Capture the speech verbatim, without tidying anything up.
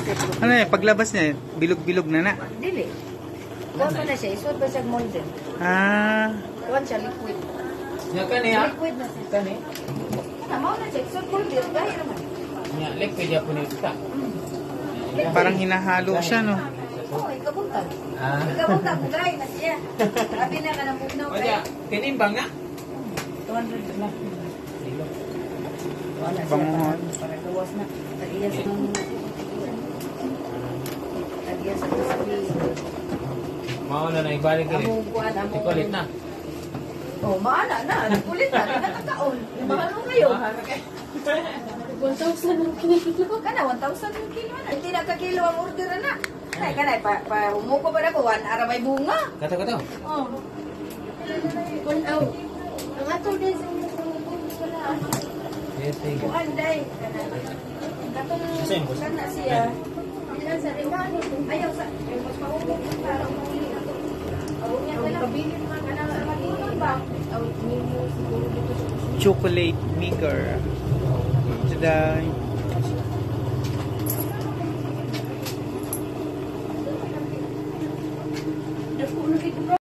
Ano eh, paglabas niya, bilog-bilog na na. Dili. Kuwan pa na siya, isuot ba siya molden? Ah. Kuwan siya, liquid. Nya kani ha? Liquid na siya. Kani? Ano, mao na siya, isuot molden, gaya naman. Nya liquid ya puno kita. Parang hinahalo siya, no? Oo, ikabuntag. Ah. Ikabuntag, gaya na siya. Sabi na ka ng bugnaw Oya, kaya. tinimbang na. two hundred na. Wala siya, Bangon. para gawas na. Tagiya sa mga... Tagiya sa sabi. Mao na na ibalik rin. Amo kuwan, amo. Tikulit na. Oh, maana na. Nagkulit na. Nakataon. Mahal mo kayo. one thousand ang kilo. Kana, one thousand ang kilo na. Hindi na ka-kilo ang order na. Ay, kana, pa, pa, umuko pa na ko. One ara may bunga. Kato kato. Oh. One out. Ang ato din sa mga wala. Yes, sige. Kuan, day. Kana. Katong, kana siya. Ilan sa rin. Ayaw sa, ayaw mas mahulog. Parang mahulog ako. Awag niya ka lang. Kabilin mga ka lang sa magiging ba? Awag niyo siguro dito sa Chocolate maker. To the